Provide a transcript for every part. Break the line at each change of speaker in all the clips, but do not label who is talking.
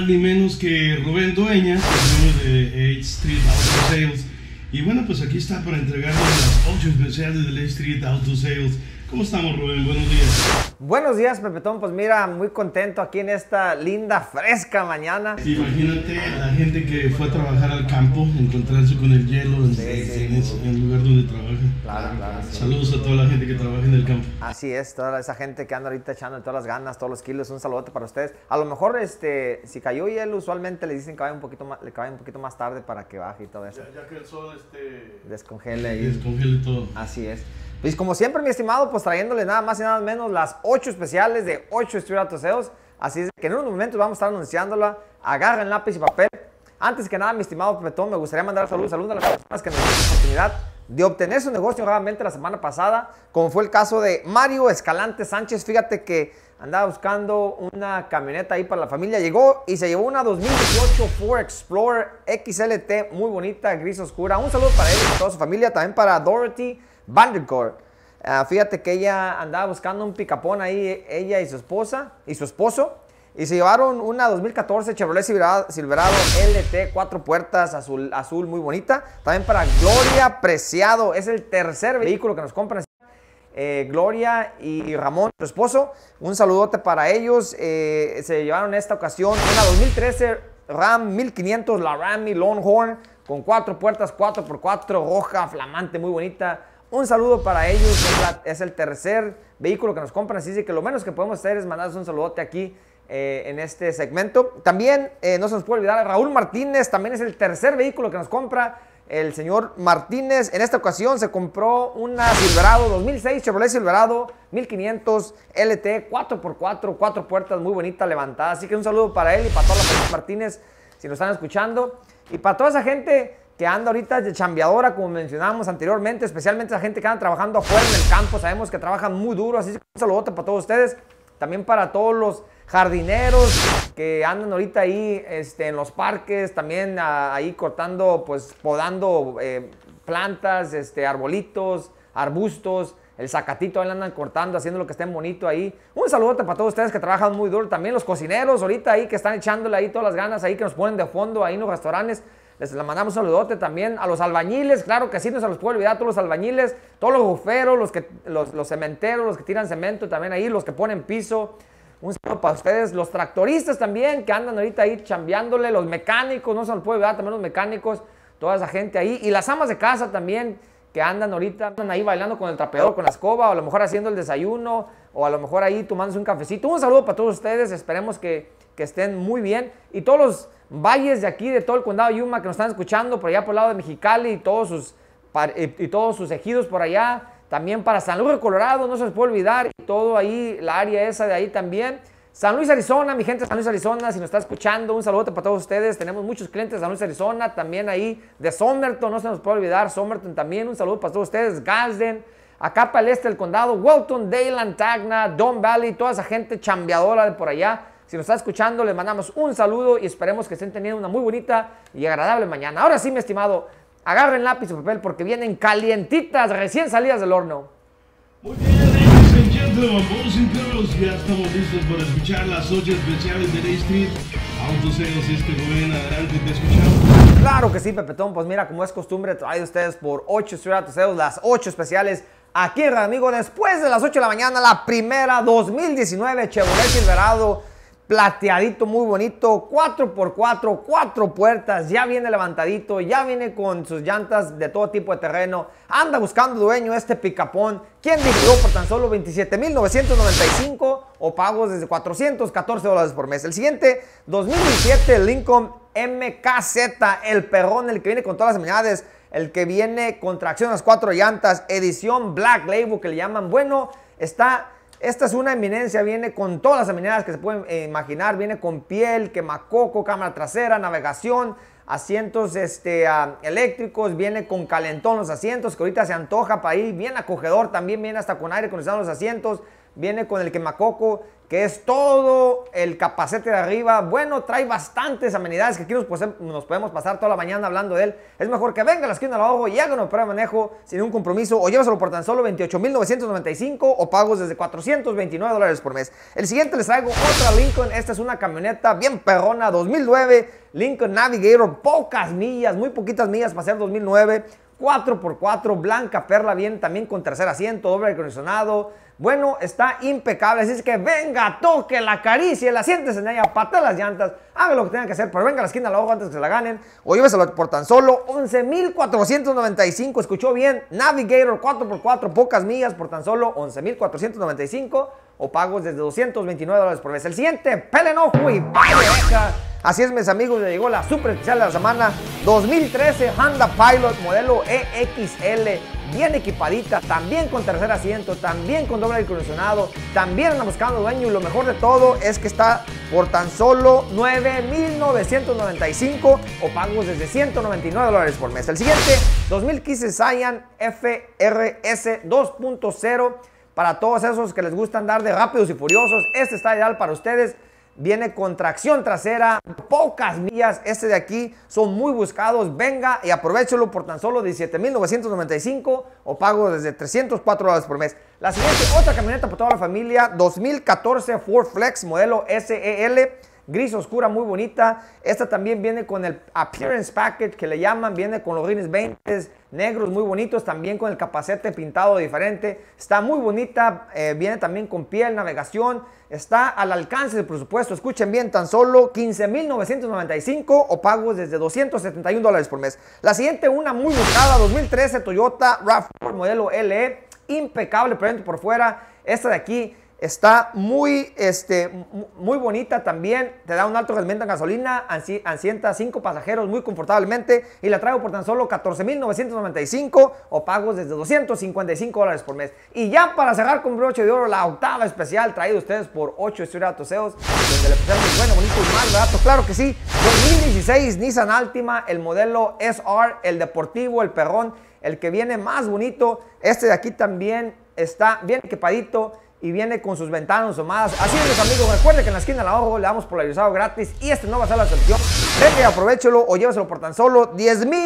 más ni menos que Rubén Dueñas, el dueño de 8th Street Auto Sales. Y bueno, pues aquí está para entregarles las 8 especiales de 8th Street Auto Sales. ¿Cómo estamos, Rubén? Buenos días.
Buenos días, Pepetón. Pues mira, muy contento aquí en esta linda, fresca mañana.
Imagínate la gente que fue a trabajar al campo, encontrarse con el hielo en el lugar donde trabaja.
Claro.
Saludos a toda la gente que trabaja en el campo.
Así es, toda esa gente que anda ahorita echando todas las ganas, todos los kilos. Un saludote para ustedes. A lo mejor, si cayó hielo, usualmente le dicen que vaya un poquito más tarde para que baje y todo eso.
Ya que el sol
descongele
todo.
Así es. Pues como siempre, mi estimado, pues trayéndole nada más y nada menos las 8 especiales de 8 Street Auto Sales. Así es que en unos momentos vamos a estar anunciándola. Agarren lápiz y papel. Antes que nada, mi estimado Pepetón, me gustaría mandar saludos a las personas que nos dieron la oportunidad de obtener su negocio nuevamente la semana pasada, como fue el caso de Mario Escalante Sánchez. Fíjate que andaba buscando una camioneta ahí para la familia. Llegó y se llevó una 2018 Ford Explorer XLT, muy bonita, gris oscura. Un saludo para él y para toda su familia. También para Dorothy Vandercourt. Fíjate que ella andaba buscando un picapón ahí, ella y su esposa y su esposo, y se llevaron una 2014 Chevrolet Silverado LT, 4 puertas, azul muy bonita. También para Gloria Preciado, es el tercer vehículo que nos compran. Gloria y Ramón, su esposo, un saludote para ellos. Se llevaron en esta ocasión una 2013 Ram 1500, la Rami Longhorn, con 4 puertas, 4x4, roja, flamante, muy bonita. Un saludo para ellos, es el tercer vehículo que nos compran, así que lo menos que podemos hacer es mandarles un saludote aquí en este segmento. También no se nos puede olvidar, Raúl Martínez, también es el tercer vehículo que nos compra el señor Martínez. En esta ocasión se compró una Silverado 2006, Chevrolet Silverado 1500 LT, 4x4, 4 puertas, muy bonita, levantada. Así que un saludo para él y para toda la familia Martínez, si nos están escuchando. Y para toda esa gente que anda ahorita de chambeadora, como mencionábamos anteriormente, especialmente la gente que anda trabajando afuera en el campo, sabemos que trabajan muy duro, así que un saludote para todos ustedes. También para todos los jardineros que andan ahorita ahí en los parques, también ahí cortando, pues podando plantas, arbolitos, arbustos, el zacatito, ahí andan cortando, haciendo lo que estén bonito ahí. Un saludote para todos ustedes que trabajan muy duro. También los cocineros ahorita ahí que están echándole ahí todas las ganas, ahí que nos ponen de fondo ahí en los restaurantes. Les mandamos un saludote también a los albañiles, claro que sí, no se los puede olvidar, todos los albañiles, todos los buferos, los cementeros, los que tiran cemento también ahí, los que ponen piso. Un saludo para ustedes, los tractoristas también que andan ahorita ahí chambeándole, los mecánicos, no se los puede olvidar, también los mecánicos, toda esa gente ahí. Y las amas de casa también que andan ahorita, andan ahí bailando con el trapeador, con la escoba, o a lo mejor haciendo el desayuno, o a lo mejor ahí tomándose un cafecito. Un saludo para todos ustedes, esperemos que estén muy bien. Y todos los valles de aquí, de todo el condado de Yuma que nos están escuchando, por allá por el lado de Mexicali y todos sus ejidos por allá. También para San Luis de Colorado, no se les puede olvidar, y todo ahí, la área esa de ahí también. San Luis, Arizona, mi gente de San Luis, Arizona, si nos está escuchando, un saludo para todos ustedes. Tenemos muchos clientes de San Luis, Arizona, también ahí de Somerton, no se nos puede olvidar, Somerton también, un saludo para todos ustedes. Gadsden, acá para el este del condado, Welton, Dayland, Tacna, Don Valley, toda esa gente chambeadora de por allá. Si nos está escuchando, les mandamos un saludo y esperemos que estén teniendo una muy bonita y agradable mañana. Ahora sí, mi estimado, agarren lápiz y papel porque vienen calientitas, recién salidas del horno.
Muy bien, ladies and gentlemen, boys and girls, ya estamos listos para escuchar las 8 especiales de 8th Street Auto Sales. Si es que Rubén, adelante, te escuchamos.
Claro que sí, Pepetón, pues mira, como es costumbre, traído ustedes por 8 Street Auto Sales, las 8 especiales aquí en Amigo. Después de las 8 de la mañana, la primera 2019 Chevrolet Silverado plateadito, muy bonito, 4x4, 4 puertas, ya viene levantadito, ya viene con sus llantas de todo tipo de terreno. Anda buscando dueño este picapón. ¿Quién dividió por tan solo $27,995 o pagos desde $414 por mes? El siguiente, 2017 Lincoln MKZ, el perrón, el que viene con todas las amenidades, el que viene con tracción a las 4 llantas, edición Black Label que le llaman. Bueno, esta es una eminencia, viene con todas las amenidades que se pueden imaginar, viene con piel, quemacoco, cámara trasera, navegación, asientos eléctricos, viene con calentón los asientos, que ahorita se antoja para ir, bien acogedor, también viene hasta con aire acondicionado los asientos, viene con el quemacoco, que es todo el capacete de arriba. Bueno, trae bastantes amenidades que aquí nos podemos pasar toda la mañana hablando de él. Es mejor que venga a la esquina del ahorro y haga una prueba de manejo sin ningún compromiso, o lléveselo por tan solo $28,995 o pagos desde $429 por mes. El siguiente les traigo otra Lincoln. Esta es una camioneta bien perrona, 2009 Lincoln Navigator, pocas millas, muy poquitas millas para ser 2009, 4x4, blanca perla, bien también con tercer asiento, doble aire acondicionado. Bueno, está impecable, así es que venga, toque, la acaricie, la siéntese en ella, patee las llantas, haga lo que tenga que hacer, pero venga a la esquina al ojo antes que se la ganen, o lléveselo por tan solo $11,495, escuchó bien, Navigator 4x4, pocas millas, por tan solo $11,495, o pagos desde $229 por mes. El siguiente, pelen ojo y vaya. Así es, mis amigos, ya llegó la super especial de la semana, 2013 Honda Pilot modelo EXL, bien equipadita, también con tercer asiento, también con doble aire acondicionado, también anda buscando dueño, y lo mejor de todo es que está por tan solo $9,995 o pagos desde $199 por mes. El siguiente, 2015 Scion FRS 2.0, para todos esos que les gusta andar de rápidos y furiosos, este está ideal para ustedes. Viene con tracción trasera, pocas millas, este de aquí son muy buscados. Venga y aprovechelo por tan solo $17,995 o pago desde $304 por mes. La siguiente, otra camioneta para toda la familia, 2014 Ford Flex modelo SEL, gris oscura, muy bonita. Esta también viene con el Appearance Package que le llaman, viene con los rines 20 negros muy bonitos, también con el capacete pintado diferente. Está muy bonita, viene también con piel, navegación, está al alcance del presupuesto. Escuchen bien, tan solo $15,995 o pagos desde $271 por mes. La siguiente, una muy buscada, 2013 Toyota RAV4 modelo LE, impecable por dentro y por fuera. Esta de aquí está muy bonita también, te da un alto rendimiento en gasolina, asienta 5 pasajeros muy confortablemente y la traigo por tan solo $14,995 o pagos desde $255 por mes. Y ya para cerrar con broche de oro, la octava especial traída a ustedes por 8 Street Auto Sales, donde le pusieron bueno, bonito y más barato, claro que sí. 2016 Nissan Altima, el modelo SR, el deportivo, el perrón, el que viene más bonito. Este de aquí también está bien equipadito y viene con sus ventanas asomadas. Así es, mis amigos, recuerden que en la esquina del ahorro le damos polarizado gratis y este no va a ser la excepción. Venga y aprovechelo o lléveselo por tan solo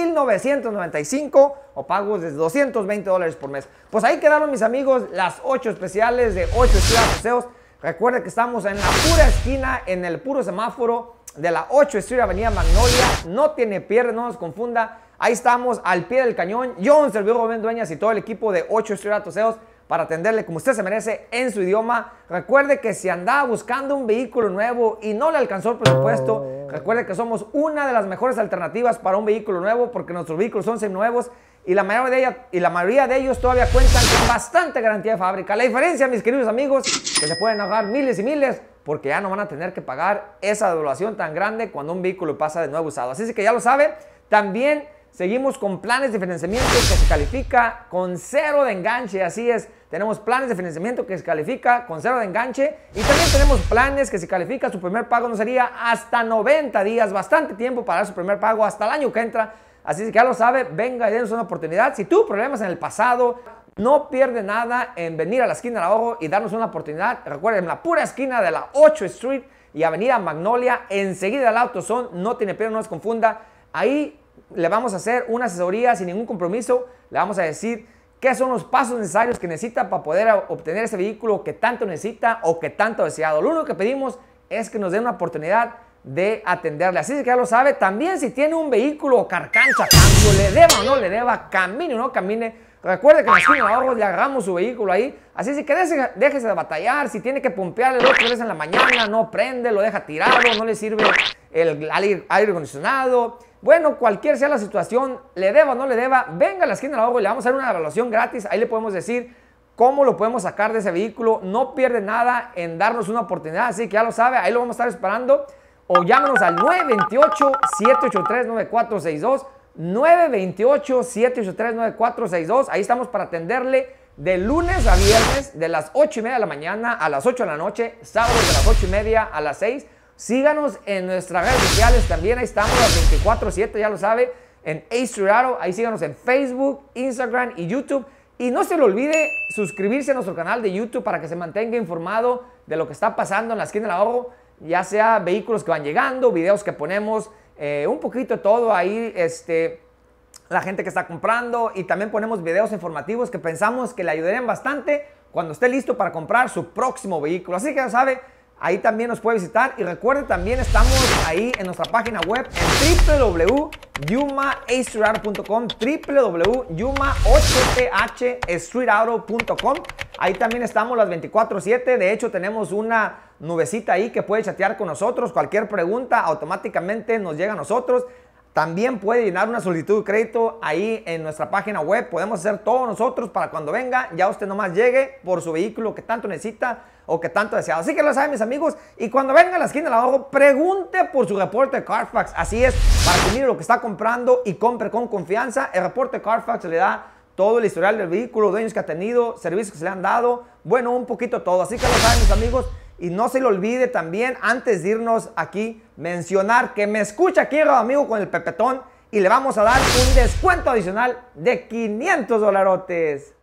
$10,995 o pagos desde $220 por mes. Pues ahí quedaron, mis amigos, las 8 especiales de 8 Street Auto Sales. Recuerden que estamos en la pura esquina, en el puro semáforo de la 8 Street Avenida Magnolia. No tiene pierde, no nos confunda. Ahí estamos al pie del cañón. Yo, un servidor Rubén Dueñas y todo el equipo de 8 Street Auto Sales para atenderle como usted se merece en su idioma. Recuerde que si andaba buscando un vehículo nuevo y no le alcanzó el presupuesto, recuerde que somos una de las mejores alternativas para un vehículo nuevo, porque nuestros vehículos son seminuevos y la mayoría de ellos todavía cuentan con bastante garantía de fábrica. La diferencia, mis queridos amigos, que se pueden ahorrar miles y miles porque ya no van a tener que pagar esa devaluación tan grande cuando un vehículo pasa de nuevo usado. Así es que ya lo sabe. También seguimos con planes de financiamiento que se califica con 0 de enganche, así es. Tenemos planes de financiamiento que se califica con 0 de enganche y también tenemos planes que se califica su primer pago no sería hasta 90 días, bastante tiempo para dar su primer pago hasta el año que entra. Así que ya lo sabe, venga y denos una oportunidad. Si tuvo problemas en el pasado, no pierde nada en venir a la esquina del ahorro y darnos una oportunidad. Recuerden, en la pura esquina de la 8 Street y Avenida Magnolia, enseguida el AutoZone, no tiene pierde, no se confunda. Ahí le vamos a hacer una asesoría sin ningún compromiso, le vamos a decir qué son los pasos necesarios que necesita para poder obtener ese vehículo que tanto necesita o que tanto ha deseado. Lo único que pedimos es que nos den una oportunidad de atenderle. Así que ya lo sabe. También si tiene un vehículo o carcancha, cambio, le deba o no le deba, camine o no camine, recuerde que en la esquina de ahorros le agarramos su vehículo ahí. Así que déjese de batallar. Si tiene que pompearle 2 veces en la mañana, no prende, lo deja tirado, no le sirve el aire acondicionado. Bueno, cualquier sea la situación, le deba o no le deba, venga a la esquina del ahorro y le vamos a hacer una evaluación gratis. Ahí le podemos decir cómo lo podemos sacar de ese vehículo. No pierde nada en darnos una oportunidad, así que ya lo sabe, ahí lo vamos a estar esperando. O llámenos al 928-783-9462, 928-783-9462. Ahí estamos para atenderle de lunes a viernes, de las 8:30 de la mañana a las 8 de la noche, sábados de las 8:30 a las 6. Síganos en nuestras redes sociales también, ahí estamos las 24/7, ya lo sabe, en Street Auto. Ahí síganos en Facebook, Instagram y YouTube. Y no se le olvide suscribirse a nuestro canal de YouTube para que se mantenga informado de lo que está pasando en la esquina del ahorro, ya sea vehículos que van llegando, videos que ponemos, un poquito de todo ahí, la gente que está comprando, y también ponemos videos informativos que pensamos que le ayudarían bastante cuando esté listo para comprar su próximo vehículo. Así que ya sabe, ahí también nos puede visitar. Y recuerde, también estamos ahí en nuestra página web en www.yuma-streetauto.com, www.yuma8thstreetauto.com. Ahí también estamos las 24/7. De hecho, tenemos una nubecita ahí que puede chatear con nosotros. Cualquier pregunta automáticamente nos llega a nosotros. También puede llenar una solicitud de crédito ahí en nuestra página web. Podemos hacer todo nosotros para cuando venga, ya usted nomás llegue por su vehículo que tanto necesita o que tanto desea. Así que lo saben, mis amigos. Y cuando venga a la esquina del ahorro, pregunte por su reporte de Carfax. Así es, para que mire lo que está comprando y compre con confianza. El reporte de Carfax le da todo el historial del vehículo, dueños que ha tenido, servicios que se le han dado, bueno, un poquito todo. Así que lo saben, mis amigos. Y no se le olvide también, antes de irnos aquí, mencionar que me escucha aquí, amigo, con el Pepetón, y le vamos a dar un descuento adicional de $500.